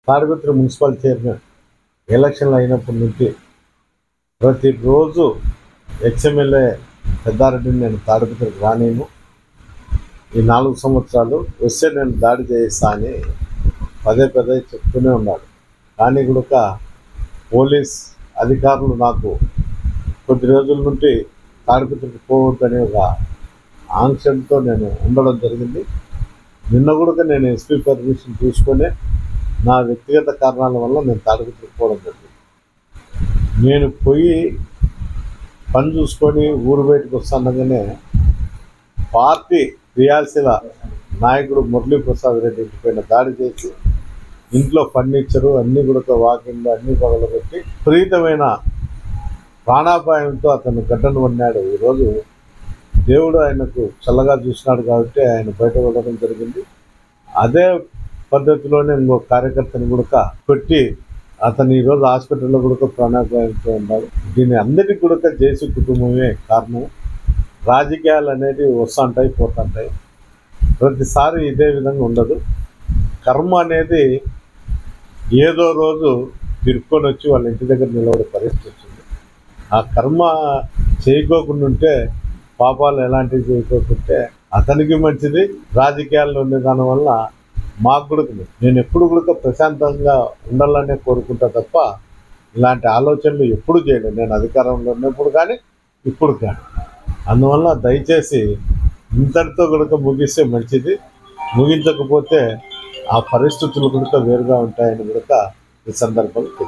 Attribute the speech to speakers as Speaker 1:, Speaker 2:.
Speaker 1: Tadipatri municipal chairman ఎలక్షన్లు అయినప్పటి నుంచి ప్రతిరోజు ఎక్స్ఎమ్మెల్యే పెద్దారెడ్డిని నేను తాడిపత్రికి రానేను, ఈ 4 సంవత్సరాలు వస్తే నేను దాడి చేయిస్తా అని పదే పదే చెప్తూనే ఉన్నాడు. కానీ కూడా పోలీస్ అధికారులు నాకు కొద్ది రోజుల నుండి తాడిపత్రికి పోవద్దనే ఒక ఆంక్షలతో నేను ఉండడం జరిగింది. నిన్న కూడా నేను ఎస్పీ పర్మిషన్ తీసుకొని నా వ్యక్తిగత కారణాల వల్ల నేను తాడిపత్రికి పోవడం జరిగింది. నేను పోయి పని చూసుకొని ఊరు బయటకు వస్తుండగానే పార్టీ క్రియాశీల నాయకుడు మురళీప్రసాద్ రెడ్డి ఇంటి పైన దాడి చేసి ఇంట్లో ఫర్నిచరు అన్నీ కూడా వాకింగ్లు అన్నీ పగలబెట్టి విపరీతమైన ప్రాణాపాయంతో అతను గడ్డను పడినాడు. ఈరోజు దేవుడు ఆయనకు చల్లగా చూసినాడు కాబట్టి ఆయన బయట వెళ్ళడం జరిగింది. అదే పద్ధతిలోనే ఇంకో కార్యకర్తను కూడా కొట్టి అతను ఈరోజు హాస్పిటల్లో కూడా ప్రాణాపాయంతో ఉన్నాడు. దీని అందరికీ కూడా జేసీ కుటుంబమే కారణం. రాజకీయాలు అనేది వస్తుంటాయి పోతుంటాయి, ప్రతిసారి ఇదే విధంగా ఉండదు. కర్మ అనేది ఏదో రోజు తిరుక్కొని వచ్చి వాళ్ళ ఇంటి దగ్గర నిలబడే పరిస్థితి వచ్చింది. ఆ కర్మ చేయకోకుండా ఉంటే, పాపాలు ఎలాంటివి చేయకోకుంటే అతనికి మంచిది. రాజకీయాల్లో ఉండే దానివల్ల మాకు కూడా నేను ఎప్పుడు కూడా ప్రశాంతంగా ఉండాలనే కోరుకుంటా తప్ప ఇలాంటి ఆలోచనలు ఎప్పుడు చేయలేదు, నేను అధికారంలో ఉన్నప్పుడు కానీ ఇప్పుడు కానీ. అందువల్ల దయచేసి ఇంతటితో కూడా ముగిస్తే మంచిది. ముగించకపోతే ఆ పరిస్థితులు కూడా వేరుగా ఉంటాయని కూడా ఈ సందర్భంలో